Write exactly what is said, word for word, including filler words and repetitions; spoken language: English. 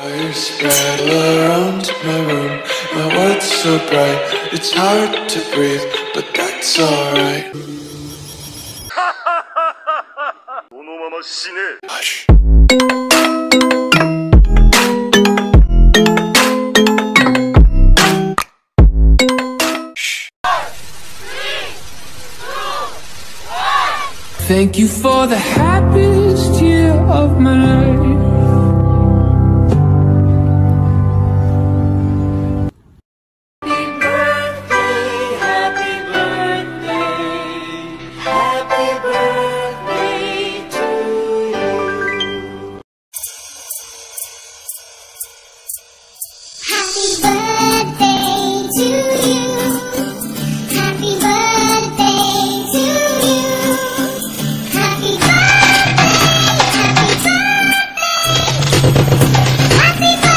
Fire spread around my room. My world's so bright, it's hard to breathe, but that's alright. Hush. Thank you for the happiest year of my life. Happy birthday, happy birthday, happy birthday to you. Happy birthday to you. Happy birthday to you. Happy birthday, happy birthday, happy birthday.